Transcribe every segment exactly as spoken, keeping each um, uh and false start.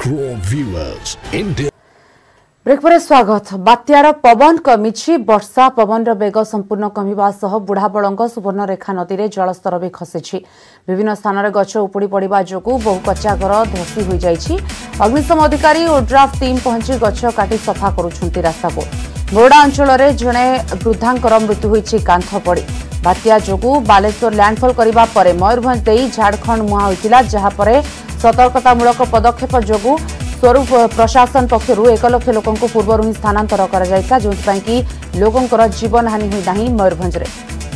Crow viewers, India. Break पर स्वागत। बात्यार पवन कमिछि। वर्षा पवन bag संपूर्ण कमिबा सह बुढ़ाबलंग सुवर्णरेखा नदी में जलस्तर भी खसिछि। विभिन्न स्थान में गछ उपुड़ी पड़ा जोगु बहु कच्चा घर धसी हो जाइछि। अग्निशम अधिकारी और ड्राफ्ट टीम पहुंची गछ काटी सफा करुछंती रास्ता को। मोरडा अंचल में जड़े वृद्धांकर मृत्यु होइछि कांथ पड़ी। बात्या जोगु बालेश्वर लैंडफॉल करबा परे मयूरभंज देई झारखंड मुहां होइतिला, जहा परे सतर्कतामूलक पदक्षेप जोगु स्वरूप प्रशासन पक्षर एक लक्ष लोक पूर्व ही स्थानांतर कर जो लोकंर जीवन हानि हुई नहीं। मयूरभंज रे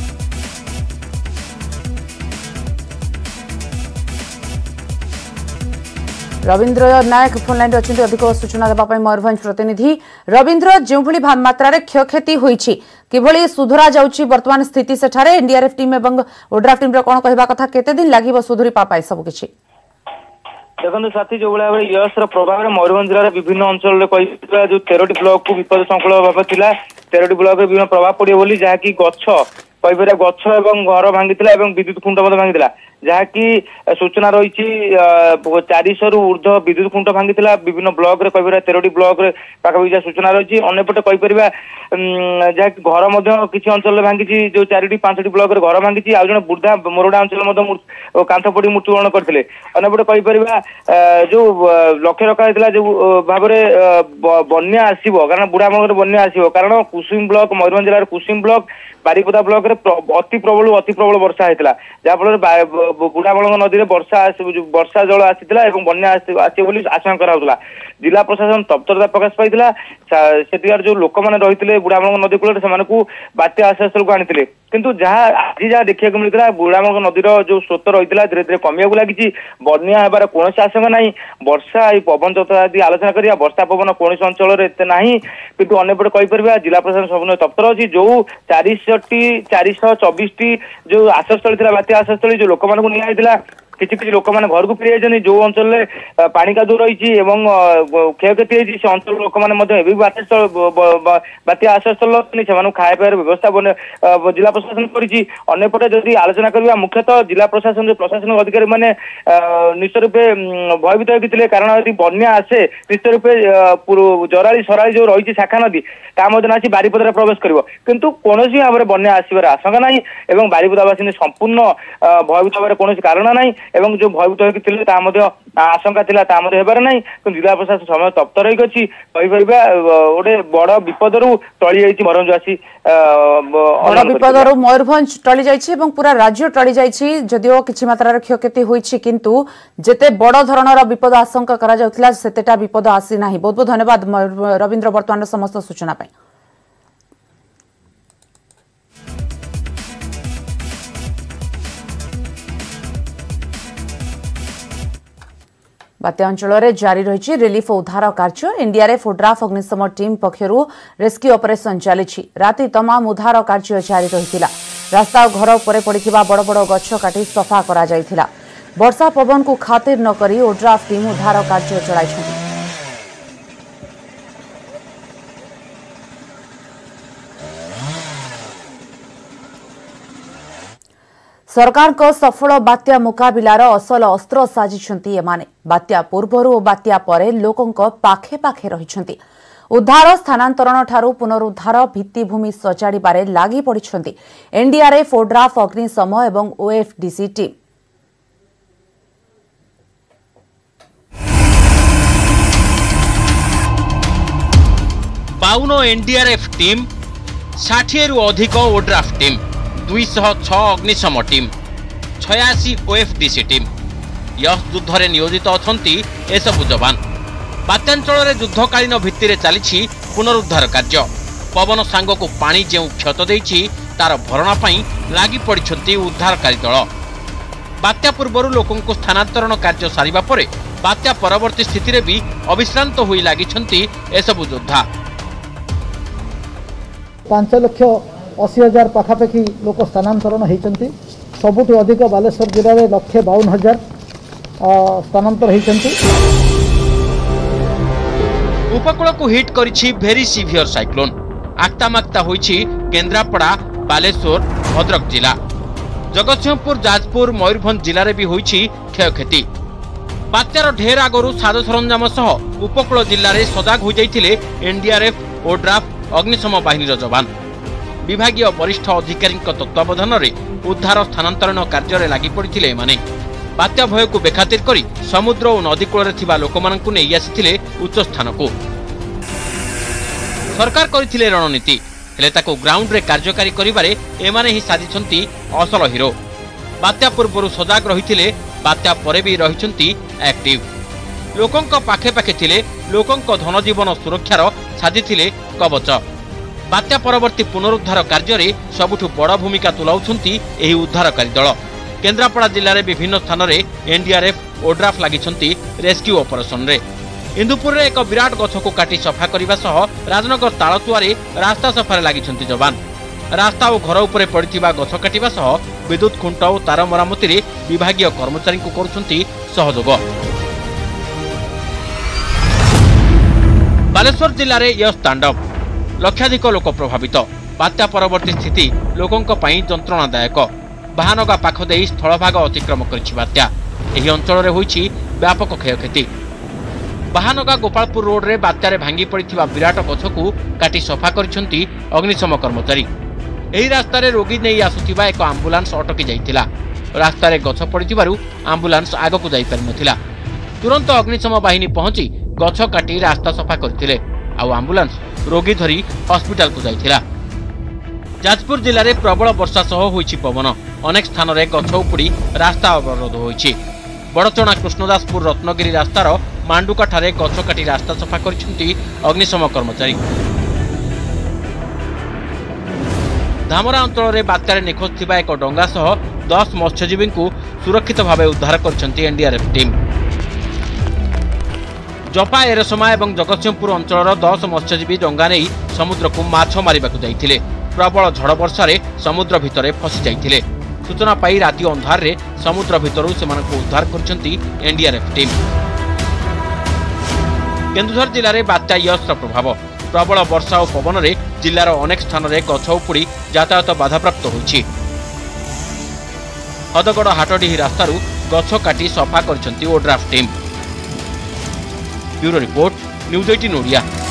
रवींद्र नायक फोनलाइन अच्छे अधिक सूचना देवाई मयूरभंज प्रतिनिधि। रवींद्र, जो मात्रा क्षयक्षति होइछि किभली सुधरा जाउछि वर्तमान स्थिति सेठारे एनडीआरएफ टीम एवं ओड्राफ टीम कोन कहबा कथा केते दिन लागिबो सुधरी पापाई सब किछि? देखो साथी जो भाव में यश प्रभाव में मयूरभंज जिले में विभिन्न अंचल जो तेरह ब्लॉक को विपद संकुल भाव था तेरह ब्लॉक में विभिन्न प्रभाव पड़े बोली जहाँकि गछ कहीपर गछ एवं घर भांगी विद्युत खुंट भांगी जहाँकि सूचना रही चारिश रु ऊर्ध विद्युत खुंट भांगी विभिन्न ब्लॉक कहीपर तेरह ब्लॉक पाखापाखि सूचना रही अंपटे कहीपर जहाँकि घर किसी अंचल भांगी जो चारि पांच ब्लॉक घर भांगी आज जन बुढ़ा मोरडा अंचल कांथ पड़ी मृत्युवरण करते अंपटे कहीपर जो लक्ष्य रखा जो भाव में बन्या आसो कारण बुढ़ा मगर बन्या आसो कारण कुसुम ब्लॉक मयूरभंज जिले कुसुम ब्लॉक बारिपदा ब्लॉक अति प्रबल अति प्रबल वर्षा होता जहाँफल बुढ़ाबलंग नदी में वर्षा वर्षा जल आसाला बन्या आसो आशंका कराला। जिला प्रशासन तत्परता प्रकाश पाई सेठिकार जो लोक मैंने रही बुढ़ाबलंग नदी कूल से बात्या आश्रय को आनी किंतु जहाँ आज जहाँ देखा मिलता बुढ़ाबलंग नदीर जो स्रोत रही धीरे धीरे कमिया लगी बन्या होबार कौन आशंका ना। वर्षा पवन चौथा आदि आलोचना करिया वर्षा पवन कौन अंचल एत ना किंतु अंपटे कहीपर जिला प्रशासन सब तत्पर अच्छी जो चारिश चारिश चौबीस टी जो आश्रयस्थली थी बात्या आश्रयस्थली जो लोक मानक निया किसी किसी लोक मैंने घर को फेरी जाइए जो अंचल में पानी कादू रही क्षयक्षति होती से अंचल लोक मैंने बात्या आश्रयस्थल से खायापार व्यवस्था जिला प्रशासन करपटे जदि आलोचना करवा मुख्यतः जिला प्रशासन जो प्रशासनिक अधिकारी मैंने निश्चित रूपे भयभीत होते कारण यदि बन्या आसे निश्चित रूपे जराली सराली जो रही शाखा नदी तामध्य आसी बारिपदार प्रवेश कर किंतु कौन भाव में बन्या आसबार आशंका ना बारिपदावासी संपूर्ण भयभीत होकर कौन कारण ना एवं जो भयभीत होते आशंका थिला हेबार ना जिला प्रशासन समय तप्त रही अच्छी कहीपर गोटे बड़ विपद टली जाइए मयूरभंजवासी बड़ विपद मयूरभंज टली जाइए पूरा राज्य टली जाइए जदिओ किछि मात्रा क्षयक्षति होइछि किंतु जेते बड़ धरणर विपद आशंका करा जाउथिला सेतेटा विपद आसी नाही। बहुत बहुत धन्यवाद रवींद्र वर्तमान समस्त सूचना पाई। बात्या अंचल में जारी रही रिलीफ और उद्धार कार्य। एनडीआरएफ और ड्राफ अग्निशम टीम पक्षर रेस्क्यू ऑपरेशन चली राति तमाम उद्धार कार्य जारी रही। रास्ता और घर पर पड़ा बड़ बड़ गछ काटी सफा करा जायथिला। वर्षा पवन को खातिर न करी और ड्राफ टीम उद्धार कार्य चलाई। सरकार को सफल बात्या मुकाबिलार असल अस्त्र साजिछंती एमाने। बात्या पूर्वर और बात्या परे लोकंक पाखे पाखे रहिछंती। उद्धार स्थानांतरण ठारू पुनरुद्धार भित्तिभूमि सजाड़िबारे लागी पड़िछंती एनडीआरएफ ओड्राफ अग्निशम एवं ओएफडीसी टीम। बावन एनडीआरएफ टीम साठ रु अधिक ओड्राफ टीम दुई सौ छह अग्निशम टीम छयासी ओएफडीसी टीम यह युद्ध में नियोजित अछंती एसबु जवान। बात्यांचल में युद्धकालीन भित्ति चली पुनरुद्धार कार्य। पवन सांग को पानी जो क्षत देइछि तार भरणा पाई लागी पड़िछंती उद्धारकारी दल। बात्या पूर्व लोकों को स्थानांतरण कार्य सारिबा परे बात्या परवर्ती स्थिति भी अविश्रांत होई लागिछंती एसबु योद्धा। पांच लक्ष अशी हजार पाखापाखि लोक स्थानांतरण होती सबुठ अधिक बालेश्वर जिले में लक्षे बावन हजार स्थानांतर होती। उपकूल को हिट करिछि भेरी सिवियर साइक्लोन। आक्तामाक्ता होइछि केन्द्रापड़ा बालेश्वर भद्रक जिला। जगतसिंहपुर जाजपुर मयूरभंज जिले में भी होइछि क्षयक्षति। बात्यार ढेर आगरू साज सरंजाम सह उपकूल जिले में सजाग हो जाइथिले एनडीआरएफ ओड्राफ अग्निशम बाहिनी जवान। विभागीय वरिष्ठ अधिकारी तत्वावधान में उद्धार स्थानांतरण कार्य लगी पड़ते एमाने बात्या भय को बेखातिर करी समुद्र और नदी कूल लोक नहीं आसी उच्च स्थान को सरकार करथिले रणनीति हेले ताको ग्राउंड रे कार्यकारी करिबारे एमाने ही साजिछंती असल हीरो। बात्या पूर्व सजाग रहिथिले बात्या परे भी रहिछंती एक्टिव लोकंक पाखे पाखे थिले लोकंक धन जीवन सुरक्षार साजिथिले कवच। बात्या परवर्ती पुनरुद्धार कार्य रे सबुठु बड़ भूमिका तुलाउछंती एही उद्धारकारी दल। केन्द्रापड़ा जिले में विभिन्न स्थान में एनडीआरएफ ओड्राफ लगी रेस्क्यू ऑपरेशन रे। इंदुपुर रे एक विराट गछ को काटी सफा करने सह राजनगर तालतुआरे रास्ता सफार लगी जवान। रास्ता और घर उपरे पड़िथिबा गछ काटिबा सह विद्युत खुंट और तार मरामती रे विभागीय कर्मचारी को करुछंती सहयोग। बालेश्वर जिले में यश तांडव लक्षाधिक लोक प्रभावित। बात्या परवर्ती स्थिति लोकंक पई जंत्रणादायक। बाहानगा पाख दे स्थलभाग अतिक्रम करिछि बात्या। एही अंचल रे होइछि व्यापक क्षयक्षति। बाहानगा गोपालपुर रोड रे बात्यारे भांगी पड़िथिबा विराट गछ को काटी सफा करिसंती अग्निशम कर्मचारी। एही रास्ता रे रोगी नै आसुथिबा एक एम्बुलेंस अटकी जाइतिला। रास्ता रे गछ पड़िथिबारु एम्बुलेंस आगकु जाई पारि नथिला। तुरंत अग्निशम बाहिनी पहुंची गछ काटी रास्ता सफा करथिले आ एम्बुलेंस रोगी धरी हॉस्पिटल को जाइतिला। जाजपुर जिले में प्रबल वर्षा सह होइछि पवन। अनेक स्थान में गछ उपुड़ी रास्ता अवरोध होइछि। बड़चणा कृष्णदासपुर रत्नगिरी रास्तार मांडुकाठारे गछ काटी रास्ता सफा करिसेंती अग्निशम कर्मचारी। धामरा अंचल में बात्यारे निखोज थिबा एक डंगा सह दस मत्स्यजीवी को सुरक्षित भाव उद्धार करिसेंती एनडीआरएफ टीम। जपा एरसमा और जगतसिंहपुर अंचल दस मत्स्यजीवी डंगा नहीं समुद्र को माछ मारिबाकु जाइथिले। प्रबल झड़ वर्षा रे समुद्र भितरे फसी जाइथिले। सूचना पाई राति अंधार रे समुद्र भितरु सेमानकु उद्धार करछंती एनडीआरएफ टीम। केन्दुझर जिले में बात्या यशर प्रभाव। प्रबल वर्षा और पवन रे जिलार अनेक स्थान में गछ उपुड़ी यातायात बाधाप्राप्त होइछि। हदगड़ हाटडीही रास्तारू गछ काटी सफा करछंती ODRAF team. Bureau report news अठारह ओडिया।